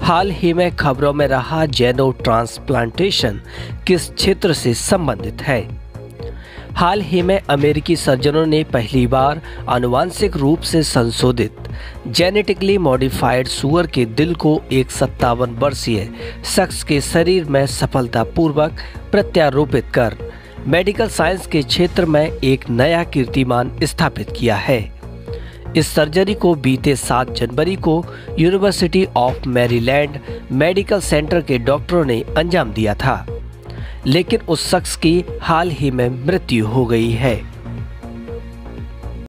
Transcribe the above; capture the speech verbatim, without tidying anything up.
हाल ही में खबरों में रहा जेनो ट्रांसप्लांटेशन किस क्षेत्र से संबंधित है? हाल ही में अमेरिकी सर्जनों ने पहली बार आनुवांशिक रूप से संशोधित जेनेटिकली मॉडिफाइड सूअर के दिल को एक सत्तावन वर्षीय शख्स के शरीर में सफलतापूर्वक प्रत्यारोपित कर मेडिकल साइंस के क्षेत्र में एक नया कीर्तिमान स्थापित किया है। इस सर्जरी को बीते सात जनवरी को university of Maryland medical center के डॉक्टरों ने अंजाम दिया था, लेकिन उस शख्स की हाल ही में मृत्यु हो गई है।